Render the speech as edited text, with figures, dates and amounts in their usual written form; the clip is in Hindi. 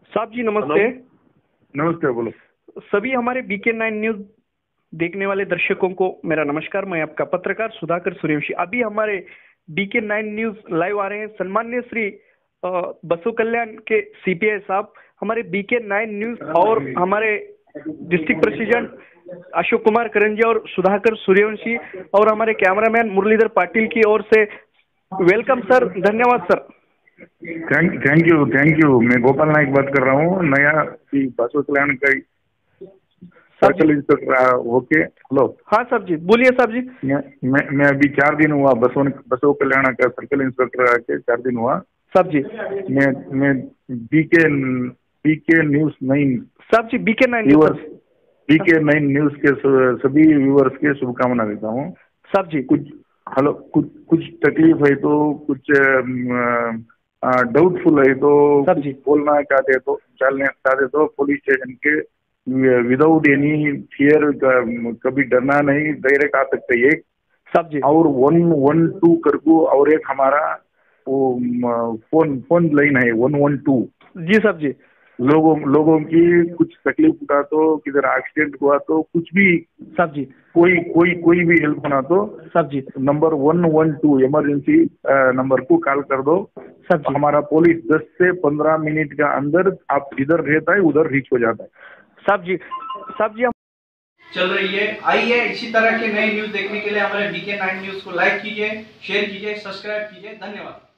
साहब जी नमस्ते। नमस्ते, बोलो। सभी हमारे BK9 न्यूज देखने वाले दर्शकों को मेरा नमस्कार। मैं आपका पत्रकार सुधाकर सूर्यवंशी। अभी हमारे BK9 न्यूज लाइव आ रहे हैं। सम्मान्य श्री बसु कल्याण के CPI साहब हमारे BK9 न्यूज और हमारे डिस्ट्रिक्ट प्रेसिडेंट अशोक कुमार करंजी और सुधाकर सूर्यवंशी और हमारे कैमरामैन मुरलीधर पाटिल की ओर से वेलकम सर। धन्यवाद सर। Thank you. मैं गोपाल नाइक बात कर रहा हूँ, नया बसु कल्याण का सर्कल इंस्पेक्टर। Okay, hello. हाँ साहब जी, बोलिए साहब जी। मैं अभी 4 दिन हुआ बसु कल्याण का सर्कल इंस्पेक्टर आके 4 दिन हुआ साहब जी। मैं BK न्यूज 9 साहब जी BK9 न्यूज के सभी व्यूअर्स के शुभकामना देता हूँ। साहब जी कुछ तकलीफ है तो, कुछ डाउटफुल है तो, साहब जी बोलना चाहते तो, चलने चाहते तो पुलिस स्टेशन के विदाउट एनी फियर, कभी डरना नहीं, डायरेक्ट आ सकते एक साहब जी। और 112 करके और एक हमारा वो फोन लाइन है 112 जी साहब जी। लोगों की कुछ तकलीफ हुआ तो, किधर एक्सीडेंट हुआ तो, कुछ भी साहब जी कोई भी हेल्प होना तो साहब जी नंबर 112 इमरजेंसी नंबर को कॉल कर दो। साहब जी। हमारा पुलिस 10 से 15 मिनट के अंदर आप जिधर रहता है उधर रीच हो जाता है। साहब जी हम चल रही है। आइए इसी तरह के नए न्यूज देखने के लिए हमारे BK9 न्यूज को लाइक कीजिए, शेयर कीजिए, सब्सक्राइब कीजिए। धन्यवाद।